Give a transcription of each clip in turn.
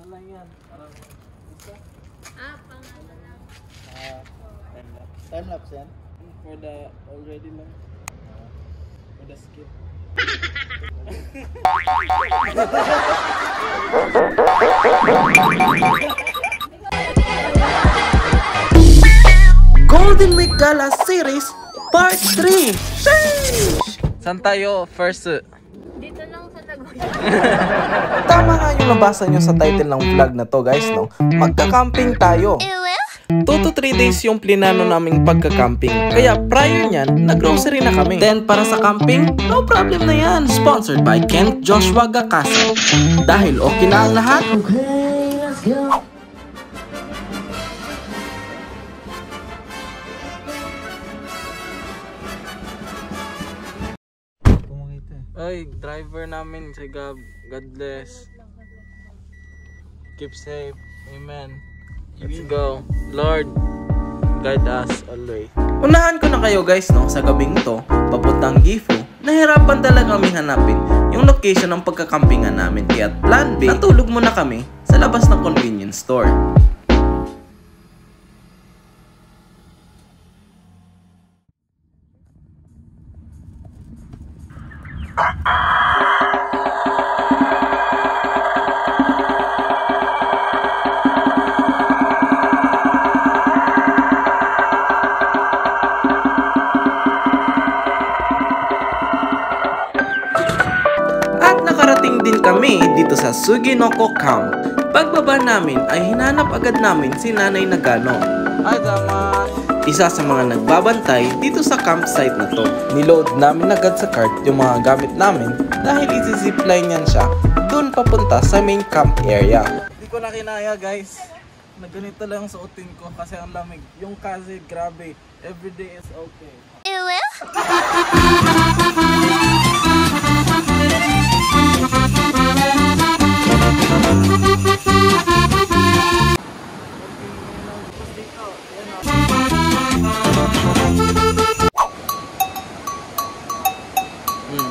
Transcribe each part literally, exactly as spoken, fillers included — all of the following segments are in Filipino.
lang yan. Parang isa. Ah, pangalan lang. Ah, time lapse. Time lapse yan? For the already lang. Uh, for the skip. Golden Week Gala Series Part three. Sheesh! Saan tayo first? Dito lang sa Laguna. Tama nga yung nabasa nyo sa title ng vlog na to guys, no? Magka-camping tayo. two to three days yung plinano naming pagka-camping. Kaya prior nyan, nag-grocery na kami. Then para sa camping, no problem na yan. Sponsored by Kent Joshua Gakasa. Dahil okay na ang lahat. Okay, let's go. Ay, driver namin si Gab. God bless. Keep safe. Amen. Let's go. Lord, guide us always. Unahan ko na kayo guys, no, sa gabing to, papuntang Gifu. Nahirapan talaga kami hanapin yung location ng pagkakampingan namin. Kaya plan B, natulog muna kami sa labas ng convenience store. Nakarating din kami dito sa Suginoko Camp. Pagbaba namin ay hinanap agad namin si Nanay Nagano. Ay, tama. Isa sa mga nagbabantay dito sa campsite na to. Niload namin agad sa cart yung mga gamit namin dahil isi-zipline yan siya dun papunta sa main camp area. Hindi ko na kinaya guys. Nagganito lang suotin ko kasi ang lamig. Yung kasi grabe. Everyday is okay. Hmm.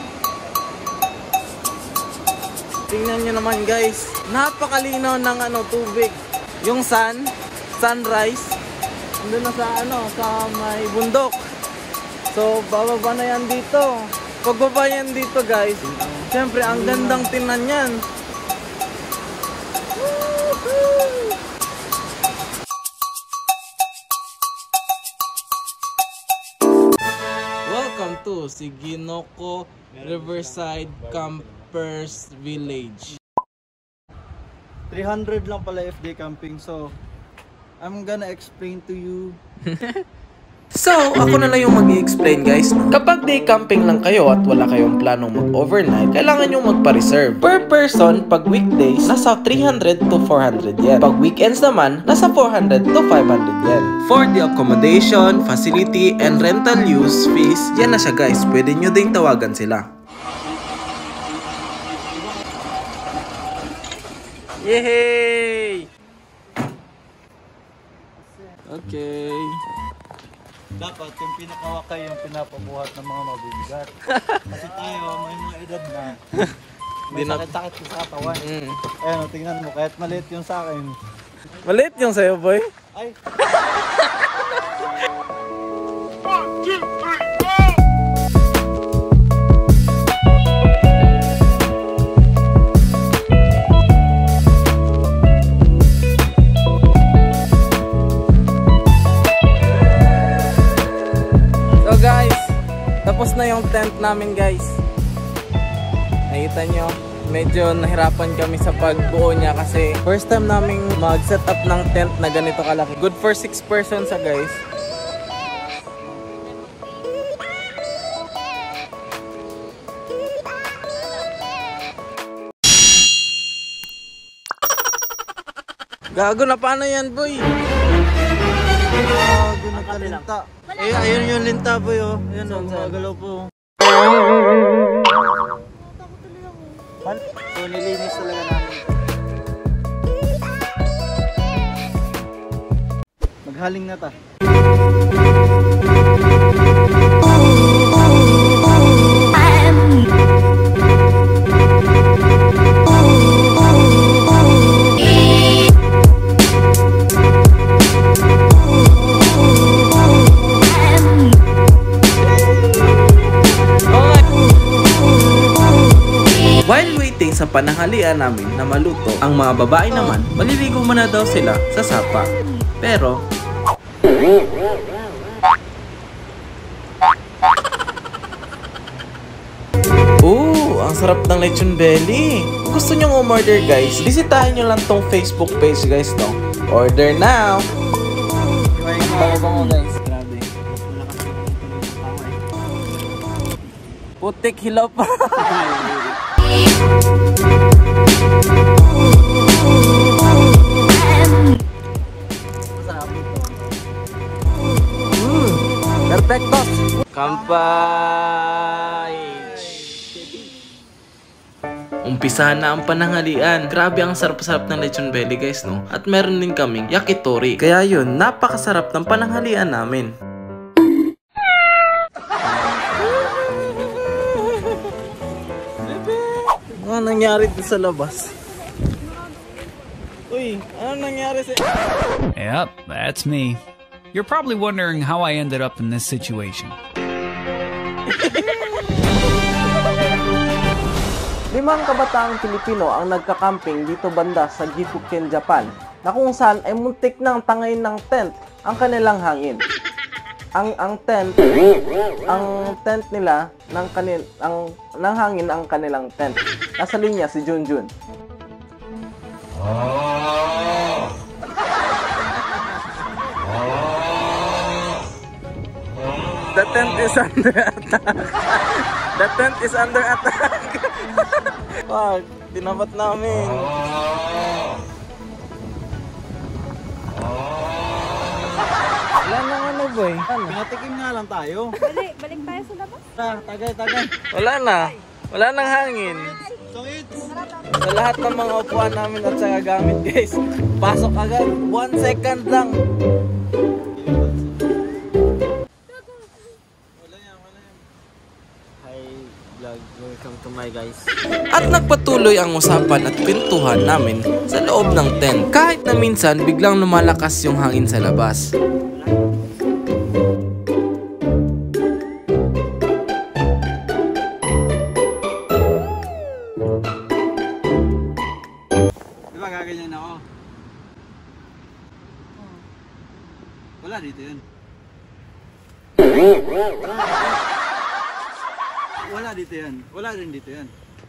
Tingnan nyo naman guys, napakalinaw ng ano tubig. Yung sun, sunrise, nandun na sa ano, sa may bundok. So bababa na yan dito. Pagbaba yan dito guys, siyempre ang gandang tingnan yan. Welcome to Suginoko Riverside Campers Village. three hundred lang pala F D camping, so I'm gonna explain to you. So, ako na lang yung mag-i-explain guys, no? Kapag day camping lang kayo at wala kayong planong mag-overnight, kailangan nyo magpa-reserve. Per person, pag weekdays, nasa three hundred to four hundred yen. Pag weekends naman, nasa four hundred to five hundred yen. For the accommodation, facility, and rental use fees, yan na siya guys. Pwede nyo ding tawagan sila. Yay! Okay. Dapat yung pinakawakay yung pinapabuhat ng mga mabibigat. Kasi tayo, may mga edad na. May sakit-sakit sa katawan. Mm. Ayan, o, tingnan mo, kahit maliit yung sa akin. Maliit yung sa'yo boy. Ay! Tapos na yung tent namin guys. Nakita nyo, medyo nahirapan kami sa pagbuo niya kasi first time namin mag-set up ng tent na ganito kalaki. Good for six persons sa guys. Gago na, paano yan boy? Gago na talinta. Eh, ayun yung linta boy, oh. Ayun, oh, gumagalaw po. So, nilinis talaga namin. Maghaling na ta. waiting sa pananghalian namin na maluto. Ang mga babae naman, maliligo muna daw sila sa sapa. Pero ooh, ang sarap ng lechon belly. Kung gusto nyong umorder guys, bisitahin nyo lang tong Facebook page guys, no? Order now! Bango-bango guys, grabe. Putik hilaw pa. Mm, perfectos. Kampay. Umpisahan na ang pananghalian. Grabe ang sarap-sarap ng lechon belly guys, no? At meron din kaming yakitori. Kaya yun, napakasarap ng pananghalian namin. Ano nangyari dito sa labas? Uy, ano nangyari sa... Yep, that's me. You're probably wondering how I ended up in this situation. Limang kabataang Pilipino ang nagka-camping dito banda sa Gifuken, Japan, na kung saan ay muntik ng tangayin ng tent ang kanilang hangin. Ang ang tent, ang tent nila ng kanil ang ng hangin ang kanilang tent. Nasa linya si Junjun. The tent is under attack. The tent is under attack. Pag, tinapat namin. Wala nang ano boy. Pinatikim nga lang tayo. Balik, balik tayo sa labas. Ta- Tagay, tagay. Wala na. Wala nang hangin. So it's... Sa lahat ng mga upuan namin at saka gamit guys. Pasok agad. One second lang. Hi vlog. Welcome to my guys. At nagpatuloy ang usapan at kwentuhan namin sa loob ng tent. Kahit na minsan biglang lumalakas yung hangin sa labas. Di ba gaganyan ako? Wala dito yun. Wala dito yan. Wala rin dito yan.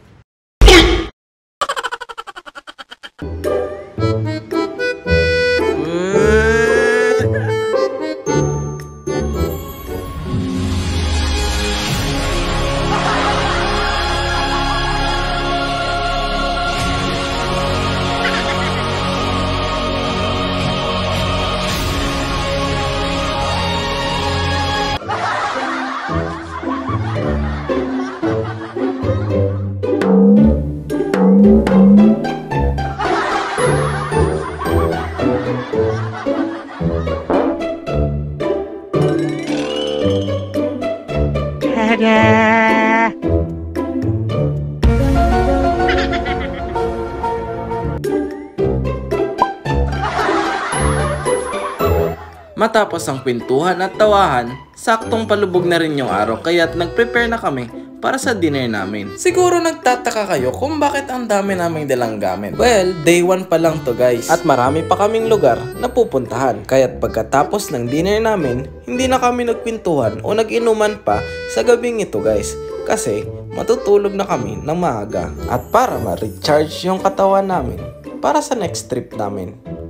Matapos ang kwentuhan at tawahan, saktong palubog na rin yung araw kaya't nag-prepare na kami para sa dinner namin. Siguro nagtataka kayo kung bakit ang dami naming dalang gamit. Well, day one pa lang to guys. At marami pa kaming lugar na pupuntahan. Kaya't pagkatapos ng dinner namin, hindi na kami nagkwentuhan o nag-inuman pa sa gabing ito guys. Kasi matutulog na kami ng maaga. At para ma-recharge yung katawan namin para sa next trip namin.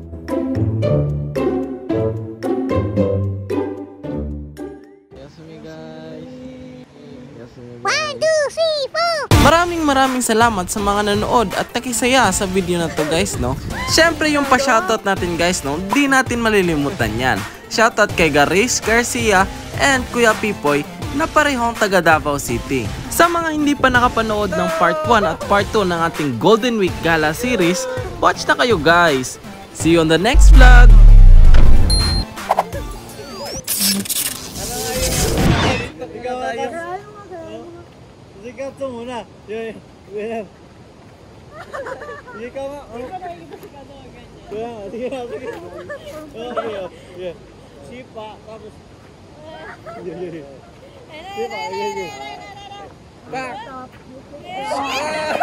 Maraming maraming salamat sa mga nanood at nakisaya sa video na to guys, no? Syempre yung pa-shoutout natin guys, no? Di natin malilimutan yan. Shoutout kay Garis Garcia and Kuya Pipoy na parehong taga Davao City. Sa mga hindi pa nakapanood ng part one at part two ng ating Golden Week Gala series, watch na kayo guys! See you on the next vlog! Sikat to muna. Yun, yun. Sige ka ma. Sige na, sige na, sige na. Okay, okay. Sipa, tapos. Sipa, yun, yun. Back.